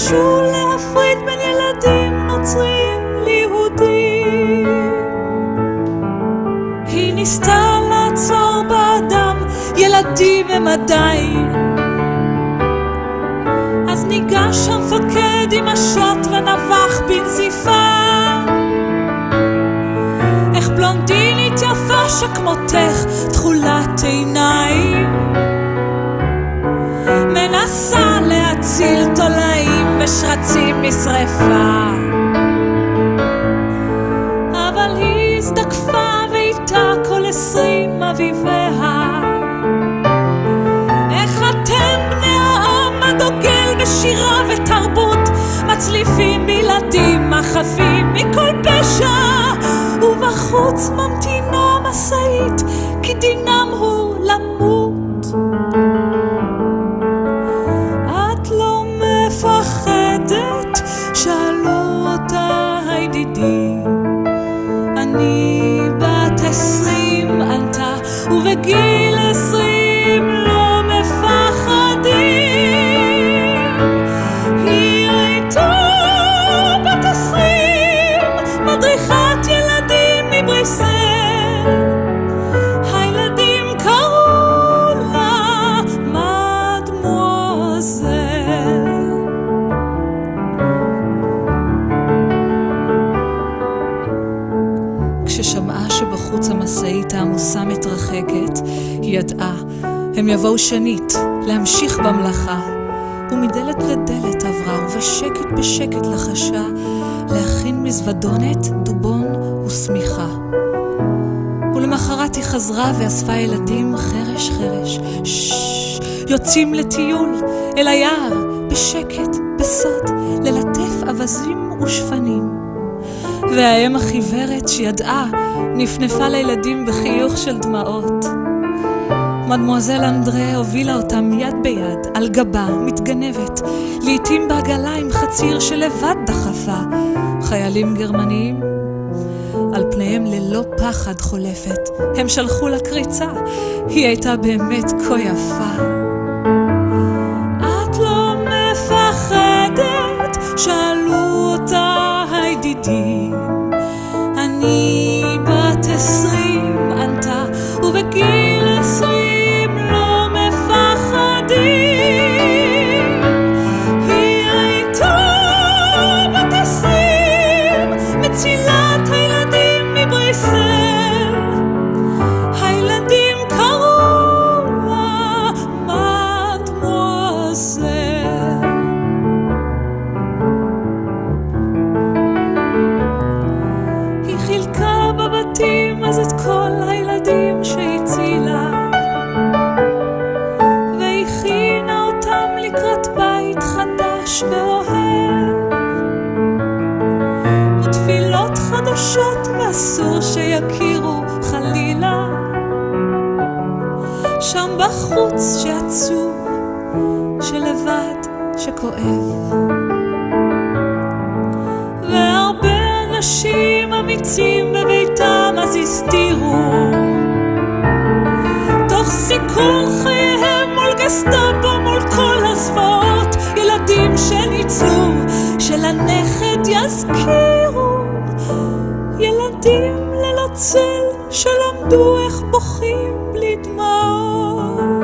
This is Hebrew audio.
ניסו להפריד בין ילדים נוצרים ליהודים. היא ניסתה לעצור באדם, ילדים הם עדיין. אז ניגש המפקד עם השוט ונבח בנזיפה. איך בלונדינית יפה שכמותך תכולת עיניים מנסה להציל תולעים ושרצים משרפה, אבל היא הזדקפה ואיתה כל 20 אביביה. איך אתם בני העם הדוגל בשירה ותרבות מצליפים בילדים החפים מכל פשע, ובחוץ ממתינה משאית כי דינם הוא למות. את לא מפחדת? שאלו אותה הידידים. אני בת 20 ענתה, ובגיל 20 לא מפחדים. היא הייתה בת 20, מדריכת ילדים מבריסל. הילדים קראו לה מדמואזל. כששמעה שבחוץ המשאית העמוסה מתרחקת, היא ידעה, הם יבואו שנית להמשיך במלאכה. ומדלת לדלת עברה, ובשקט בשקט לחשה להכין מזוודונת, דובון וסמיכה. ולמחרת היא חזרה ואספה ילדים חרש חרש. יוצאים לטיול אל היער, בשקט, בסוד, ללטף אבזים ושפנים. והאם החיוורת שידעה נפנפה לילדים בחיוך של דמעות. מדמואזל אנדרה הובילה אותם יד ביד, על גבה, מתגנבת, לעתים בעגלה עם חציר שלבד דחפה. חיילים גרמניים, על פניהם ללא פחד חולפת, הם שלחו לה קריצה, היא הייתה באמת כה יפה. את לא מפחדת? שאלו אותה הידידים. אני בת 20 ענתה, ובגיל 20 לא מפחדים. היא הייתה בת 20, מצילת הילדים מבריסל. הילדים קראו לה מדמואזל. היא חילקה בבתים אז את כל הילדים שהצילה, והכינה אותם לקראת בית חדש ואוהב, ותפילות חדשות ואסור שיכירו חלילה. שם בחוץ שעצוב, שלבד, שכואב, והרבה אנשים אמיצים בביתם אז הסתירו, תוך סיכון חייהם מול גסטאפו, מול כל הזוועות. ילדים שניצלו, שלנכד יזכירו. ילדים ללא צל שלמדו איך בוכים בלי דמעות.